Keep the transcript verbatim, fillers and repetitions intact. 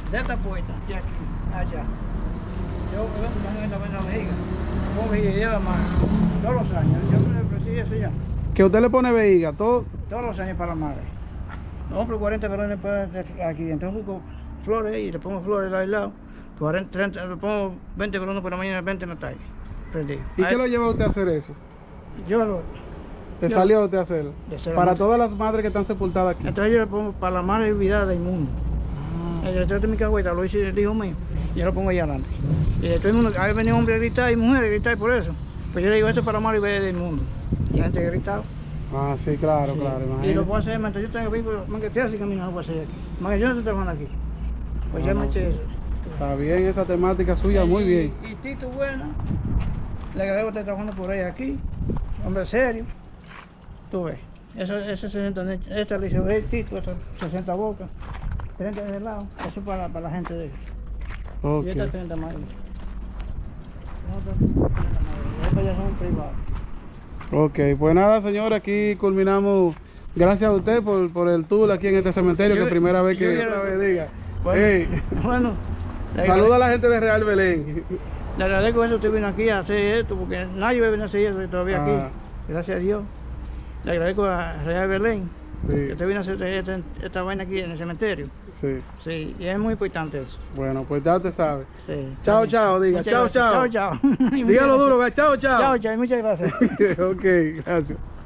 de esta puerta, de aquí, allá. Yo veo que están en la vena vejiga. Pongo vejiga y lleva más. Todos los años. Yo me ofrecí eso ya. Que usted le pone vejiga, todo. Todos los años para la madre. Compro cuarenta velones para aquí. Entonces busco flores y le pongo flores al lado. cuarenta, treinta, le pongo veinte velones por la mañana y veinte en la tarde. Prendido. ¿Y Ahí, qué lo lleva a usted a hacer eso? yo lo. ¿Le yo- salió a usted a hacerlo? de ser Para madre. todas las madres que están sepultadas aquí. Entonces yo le pongo para la madre olvidada del mundo. Ah. El retrato de mi cagüeta lo hice el hijo mío. Y yo lo pongo allá adelante. Y todo el mundo, hay venido hombres a gritar y mujeres a gritar por eso. Pues yo le digo, esto es para la madre olvidada del mundo. Y la gente ha gritado. Ah, sí, claro, Sí. claro, Y lo imagínate. puedo hacer mientras yo tenga vivo, más que estoy así caminando, lo puedo hacer aquí. Más que yo no estoy trabajando aquí. Pues ya Ah, me no, eché sí. eso. Está bien esa temática suya, muy Y- bien. Y, Tito Buena, le agradezco estar trabajando por ahí aquí. Hombre serio. Tú ves. Eso, ese sesenta, esta le hizo el Tito, esta sesenta bocas. treinta de lado. Eso para, para la gente de él. Ok. Y esta treinta más. Estas ya son privadas. Ok, pues nada, señor, aquí culminamos. Gracias a usted por, por el tour aquí en este cementerio, Yo- que primera vez yo que quiero- otra vez diga. Bueno, Ey, bueno, le saluda a la gente de Real Belén. Le agradezco eso, usted vino aquí a hacer esto, porque nadie va a venir a hacer eso todavía Ah. aquí. Gracias a Dios. Le agradezco a Real Belén, que Sí, usted vino a hacer esta, esta vaina aquí en el cementerio. sí. Sí, y es muy importante eso. Bueno, pues ya usted sabe. Sí, Chao, está bien. chao, diga. Muchas Chao, gracias. chao. Chao, chao. Y muchas Dígalo gracias. duro, ve, chao, chao. Chao, chao, y muchas gracias. Ok, gracias.